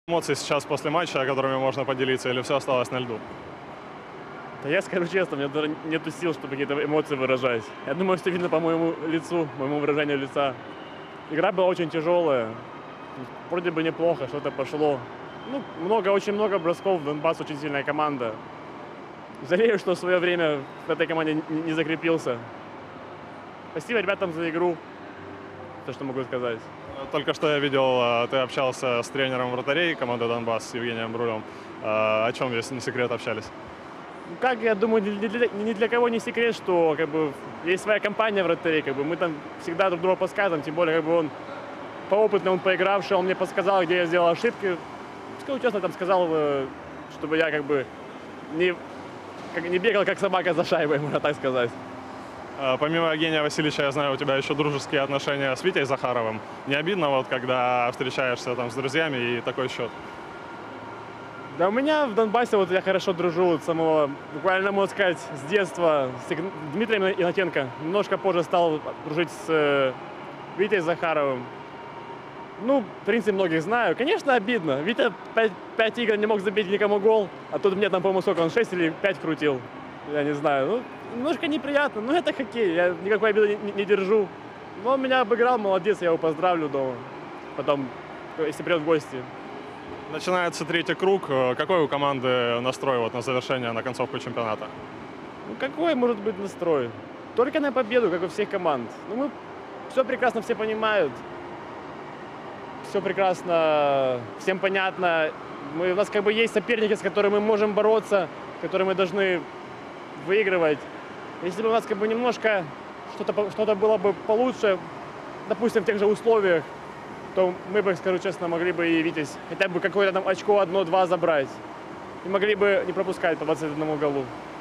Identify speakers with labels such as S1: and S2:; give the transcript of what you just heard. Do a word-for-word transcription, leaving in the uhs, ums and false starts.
S1: Эмоции сейчас после матча, которыми можно поделиться, или все осталось на льду?
S2: Да я скажу честно, у меня даже нету сил, чтобы какие-то эмоции выражать. Я думаю, что видно по моему лицу, моему выражению лица. Игра была очень тяжелая. Вроде бы неплохо, что-то пошло. Ну, много, очень много бросков. Донбасс очень сильная команда. Жалею, что в свое время в этой команде не, не закрепился. Спасибо ребятам за игру. То, что могу сказать.
S1: Только что я видел, ты общался с тренером вратарей команды «Донбасс» с Евгением Брулем. О чем, если не секрет, общались?
S2: Ну, как, я думаю, ни для, ни для кого не секрет, что как бы, есть своя компания вратарей. Как бы, мы там всегда друг друга подсказываем, тем более как бы, он поопытный, он поигравший, он мне подсказал, где я сделал ошибки. Скажу честно, там сказал, чтобы я как бы не, как, не бегал, как собака за шайбой, можно так сказать.
S1: Помимо Евгения Васильевича, я знаю, у тебя еще дружеские отношения с Витей Захаровым. Не обидно, вот, когда встречаешься там с друзьями и такой счет?
S2: Да у меня в Донбассе, вот я хорошо дружу с самого, буквально, можно сказать, с детства, с Дмитрием Игнатенко. Немножко позже стал дружить с Витей Захаровым. Ну, в принципе, многих знаю. Конечно, обидно. Витя пять игр не мог забить никому гол, а тут мне там, по-моему, сколько он, шесть или пять крутил. Я не знаю. Ну, немножко неприятно, но это хоккей, я никакой обиды не, не держу. Но он меня обыграл, молодец, я его поздравлю дома. Потом, если придет в гости.
S1: Начинается третий круг. Какой у команды настрой вот на завершение, на концовку чемпионата?
S2: Ну, какой может быть настрой? Только на победу, как у всех команд. Ну, мы все прекрасно все понимают. Все прекрасно, всем понятно. Мы, у нас как бы есть соперники, с которыми мы можем бороться, которые мы должны выигрывать. Если бы у нас как бы немножко что-то что-то было бы получше, допустим, в тех же условиях, то мы бы, скажу честно, могли бы и Витязь хотя бы какое-то там очко одно-два забрать. И могли бы не пропускать по двадцати одному голу.